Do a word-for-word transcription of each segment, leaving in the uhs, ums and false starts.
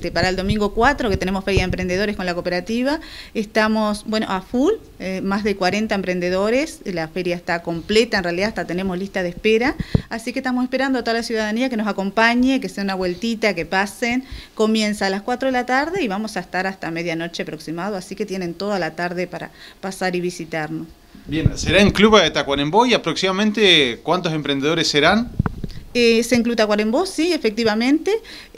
este, para el domingo cuatro, que tenemos Feria de Emprendedores con la cooperativa, estamos, bueno, a full, eh, más de cuarenta emprendedores, la feria está completa, en realidad hasta tenemos lista de espera, así que estamos esperando a toda la ciudadanía que nos acompañe, que sea una vueltita, que pasen. Comienza a las cuatro de la tarde y vamos a estar hasta medianoche aproximado, así que tienen toda la tarde para pasar y visitarnos. Bien, será en Club de Tacuarembó y aproximadamente ¿cuántos emprendedores serán? Eh, es en Club Tacuarembó, sí, efectivamente,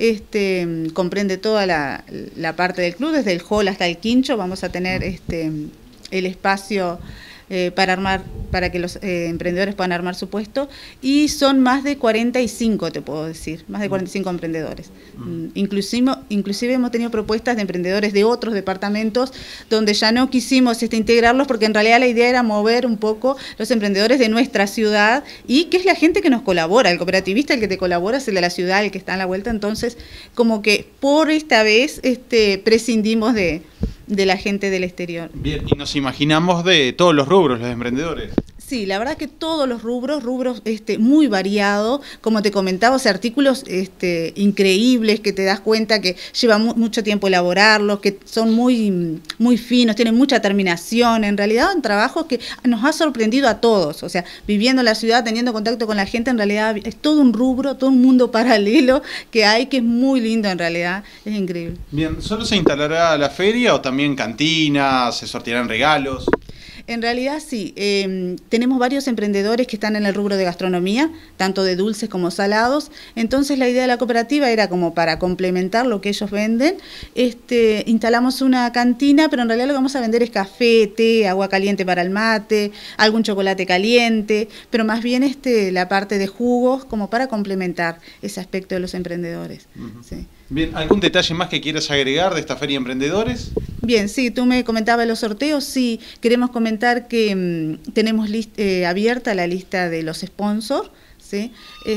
este, comprende toda la, la parte del club, desde el hall hasta el quincho, vamos a tener este, el espacio eh, para armar, para que los eh, emprendedores puedan armar su puesto, y son más de cuarenta y cinco, te puedo decir, más de cuarenta y cinco emprendedores. Mm. Inclusive, inclusive hemos tenido propuestas de emprendedores de otros departamentos donde ya no quisimos este, integrarlos, porque en realidad la idea era mover un poco los emprendedores de nuestra ciudad, y que es la gente que nos colabora, el cooperativista, el que te colabora es el de la ciudad, el que está en la vuelta. Entonces como que por esta vez este, prescindimos de... de la gente del exterior. Bien, y nos imaginamos de todos los rubros, los emprendedores. Sí, la verdad que todos los rubros, rubros este, muy variados, como te comentaba, o sea, artículos este, increíbles que te das cuenta que lleva mu mucho tiempo elaborarlos, que son muy, muy finos, tienen mucha terminación, en realidad son trabajos que nos ha sorprendido a todos, o sea, viviendo en la ciudad, teniendo contacto con la gente, en realidad es todo un rubro, todo un mundo paralelo que hay, que es muy lindo en realidad, es increíble. Bien, ¿solo se instalará la feria o también cantinas, se sortearán regalos? En realidad sí, eh, tenemos varios emprendedores que están en el rubro de gastronomía, tanto de dulces como salados, entonces la idea de la cooperativa era como para complementar lo que ellos venden, este, instalamos una cantina, pero en realidad lo que vamos a vender es café, té, agua caliente para el mate, algún chocolate caliente, pero más bien este, la parte de jugos como para complementar ese aspecto de los emprendedores. Uh-huh. Sí. Bien, ¿algún detalle más que quieras agregar de esta Feria de Emprendedores? Bien, sí, tú me comentabas los sorteos, sí, queremos comentar que mmm, tenemos eh, abierta la lista de los sponsors, ¿sí?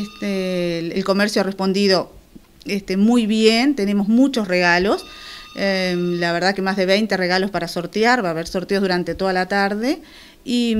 Este, el, el comercio ha respondido este, muy bien, tenemos muchos regalos, eh, la verdad que más de veinte regalos para sortear, va a haber sorteos durante toda la tarde. Y,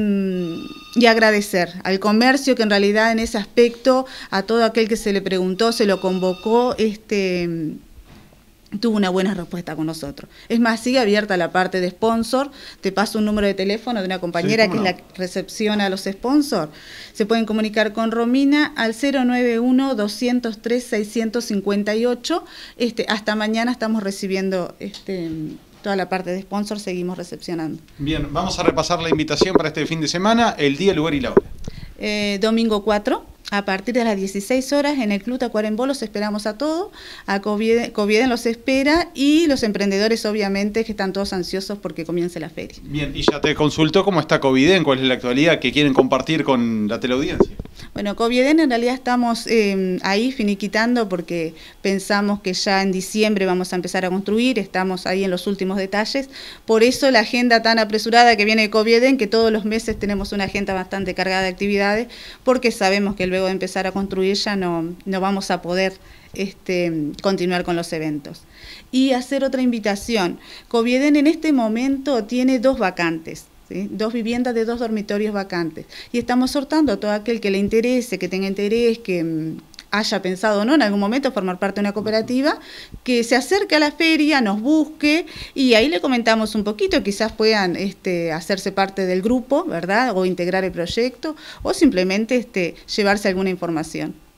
y agradecer al comercio que en realidad en ese aspecto a todo aquel que se le preguntó, se lo convocó, este, tuvo una buena respuesta con nosotros. Es más, sigue abierta la parte de sponsor, te paso un número de teléfono de una compañera sí, que no. es la que recepciona a los sponsors. Se pueden comunicar con Romina al cero nueve uno, doscientos tres, seiscientos cincuenta y ocho. Este, hasta mañana estamos recibiendo... Este, toda la parte de sponsor seguimos recepcionando. Bien, vamos a repasar la invitación para este fin de semana, el día, lugar y la hora. Eh, domingo cuatro, a partir de las dieciséis horas, en el Club Tacuarembó los esperamos a todos, a Covieden, Covieden los espera, y los emprendedores obviamente que están todos ansiosos porque comience la feria. Bien, y ya te consultó cómo está Covieden, cuál es la actualidad que quieren compartir con la teleaudiencia. Bueno, Covieden en realidad estamos eh, ahí finiquitando porque pensamos que ya en diciembre vamos a empezar a construir, estamos ahí en los últimos detalles, por eso la agenda tan apresurada que viene de Covieden, que todos los meses tenemos una agenda bastante cargada de actividades, porque sabemos que luego de empezar a construir ya no, no vamos a poder este, continuar con los eventos. Y hacer otra invitación, Covieden en este momento tiene dos vacantes. ¿Sí? Dos viviendas de dos dormitorios vacantes, y estamos sortando a todo aquel que le interese, que tenga interés, que mmm, haya pensado no en algún momento formar parte de una cooperativa, que se acerque a la feria, nos busque, y ahí le comentamos un poquito, quizás puedan este, hacerse parte del grupo, ¿verdad? O integrar el proyecto, o simplemente este, llevarse alguna información.